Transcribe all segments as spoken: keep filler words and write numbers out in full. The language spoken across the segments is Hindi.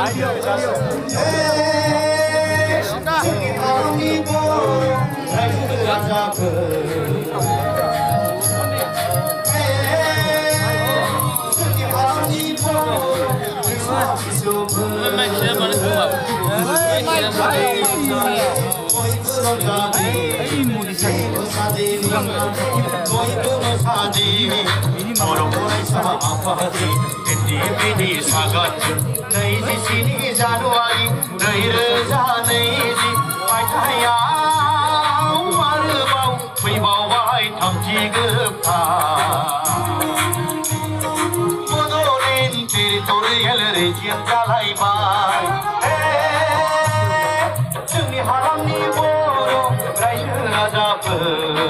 नैजिस्नि जानुवारि नैरोजा नैजि मायथाइयाव आरोबाव फैबावबाय थामथि गोफा बड'लेण्ड टेरिटरियेल रिजियन जालायबाय जोंनि हालामनि बर' रायजो राजाफोर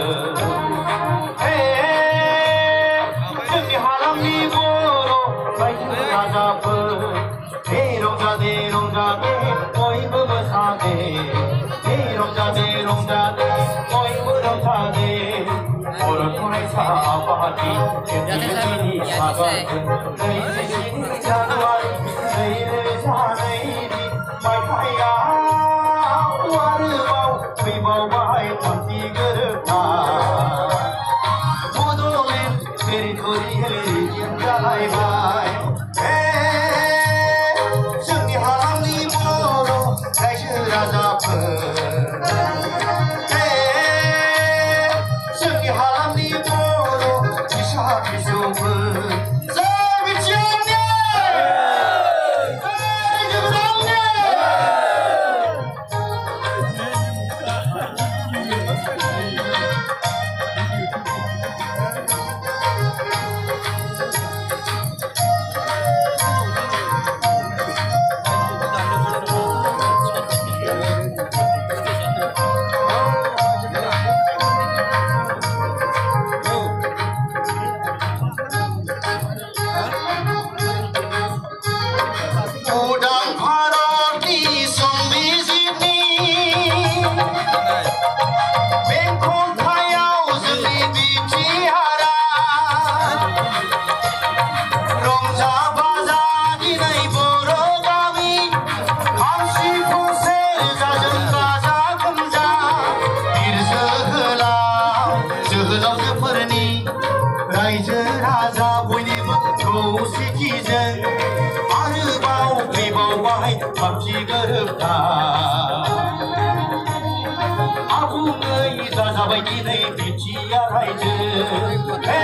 जोंनि हालामनि बर' रायजो राजाफोर हे रंजादे रंजादे बयबो मोसादे हे रंजादे रंजादे बयबो रंजादे बर' फरायसा आफादनि गिदिरनि सागानजों नैजिस्नि जानुवारि नैरोजा नैजि मायथाइयाव आरोबाव फैबावबाय थामथि गोरोबथा बड'लेण्ड टेरिटरियेल रिजियन जालायबाय जोंनि हालामनि बर' रायजो राजाफोर जोंनि हालामनि बर' फिसा फिसौफोर रायजो राजा बयनिबो खौसेथिजों आरोबाव फैबावबाय थामथि गोरोबथा आबुङै जाजाबाय दिनै बिटिआर रायजो